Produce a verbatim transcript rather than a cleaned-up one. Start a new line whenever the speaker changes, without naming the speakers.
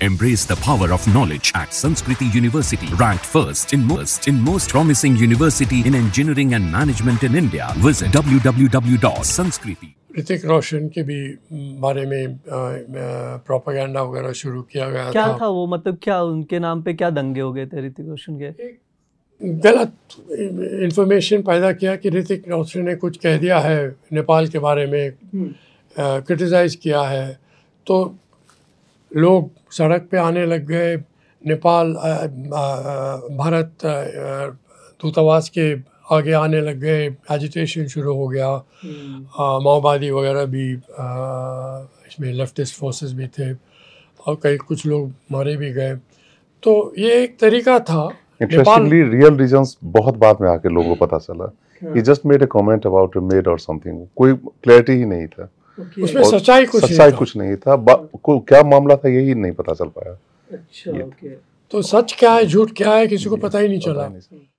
Embrace the power of knowledge at Sanskriti University, ranked first in most in most promising university in engineering and management in India. Visit w w w dot sanskriti.
Hrithik Roshan के भी बारे में propaganda वगैरह शुरू किया गया
क्या
था।
था वो, मतलब क्या उनके नाम पे क्या दंगे हो गए थे ऋतिक रोशन के?
गलत इंफॉर्मेशन पैदा किया कि ऋतिक रोशन ने कुछ कह दिया है नेपाल के बारे में, क्रिटिसाइज किया है, तो लोग सड़क पे आने लग गए। नेपाल आ, आ, भारत दूतावास के आगे आने लग गए, एजिटेशन शुरू हो गया। माओवादी वगैरह भी आ, इसमें लेफ्टिस्ट फोर्सेस भी थे और कई कुछ लोग मारे भी गए। तो ये एक तरीका था।
इंटरेस्टिंगली रियल रीजंस बहुत बाद में आके लोगों को पता चला। He just made a comment about a maid or something, कोई क्लैरिटी ही नहीं था।
Okay.
उसमें सच्चाई कुछ
सच्चाई
नहीं
कुछ नहीं था, को क्या मामला था यही नहीं पता चल पाया।
अच्छा, ओके।
तो सच क्या है झूठ क्या है किसी को पता ही नहीं चला।